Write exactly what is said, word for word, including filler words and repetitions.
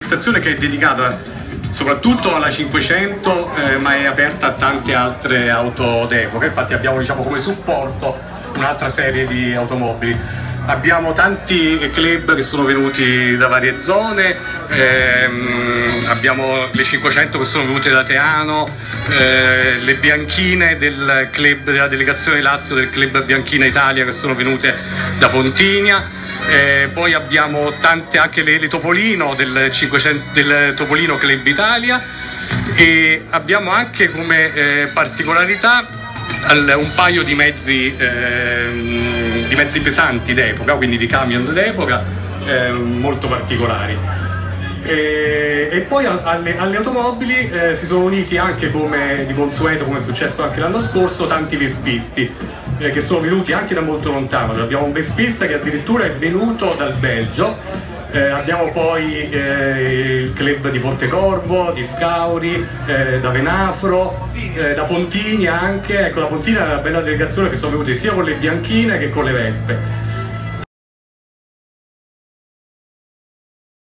Stazione che è dedicata soprattutto alla cinquecento, eh, ma è aperta a tante altre auto d'epoca. Infatti abbiamo, diciamo, come supporto un'altra serie di automobili. Abbiamo tanti club che sono venuti da varie zone, ehm, abbiamo le cinquecento che sono venute da Teano, eh, le bianchine del club della delegazione Lazio del club Bianchina Italia che sono venute da Pontinia. Eh, poi abbiamo tante anche le, le Topolino del, cinquecento, del Topolino Club Italia, e abbiamo anche come eh, particolarità un paio di mezzi, eh, di mezzi pesanti d'epoca, quindi di camion d'epoca, eh, molto particolari. E, e poi alle, alle automobili eh, si sono uniti anche, come di consueto, come è successo anche l'anno scorso, tanti vespisti eh, che sono venuti anche da molto lontano. Abbiamo un vespista che addirittura è venuto dal Belgio. Eh, abbiamo poi eh, il club di Pontecorvo, di Scauri, eh, da Venafro, eh, da Pontinia anche. Ecco, da Pontinia è una bella delegazione che sono venuti sia con le bianchine che con le vespe.